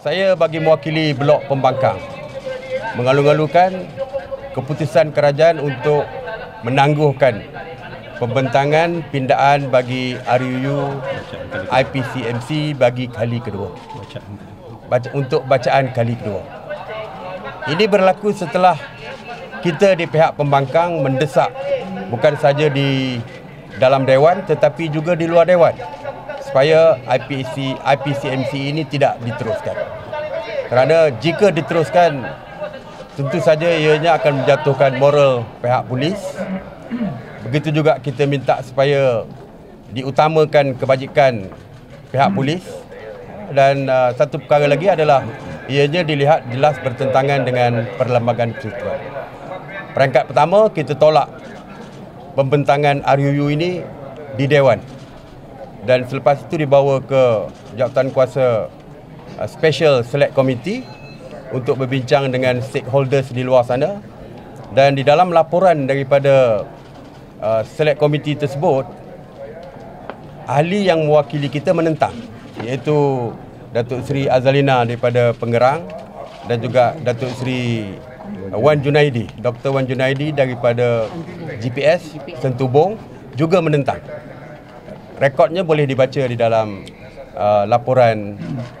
Saya bagi mewakili blok pembangkang mengalu-alukan keputusan kerajaan untuk menangguhkan pembentangan pindaan bagi RUU IPCMC bagi kali kedua. Untuk bacaan kali kedua. Ini berlaku setelah kita di pihak pembangkang mendesak bukan saja di dalam Dewan tetapi juga di luar Dewan supaya IPCMC ini tidak diteruskan. Kerana jika diteruskan, tentu saja ianya akan menjatuhkan moral pihak polis. Begitu juga kita minta supaya diutamakan kebajikan pihak polis. Dan satu perkara lagi adalah ianya dilihat jelas bertentangan dengan perlembagaan persekutuan. Peringkat pertama, kita tolak pembentangan RUU ini di Dewan. Dan selepas itu dibawa ke Jabatan Kuasa Special Select Committee untuk berbincang dengan stakeholders di luar sana. Dan di dalam laporan daripada Select Committee tersebut, ahli yang mewakili kita menentang, iaitu Datuk Seri Azalina daripada Pengerang dan juga Datuk Seri Wan Junaidi, Dr. Wan Junaidi daripada GPS Sentubong juga menentang. Rekodnya boleh dibaca di dalam laporan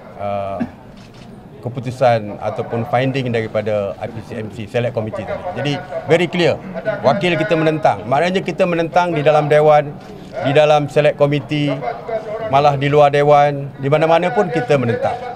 keputusan ataupun finding daripada IPCMC Select Committee tadi. Jadi very clear, wakil kita menentang. Maknanya kita menentang di dalam Dewan, di dalam Select Committee, malah di luar Dewan, di mana-mana pun kita menentang.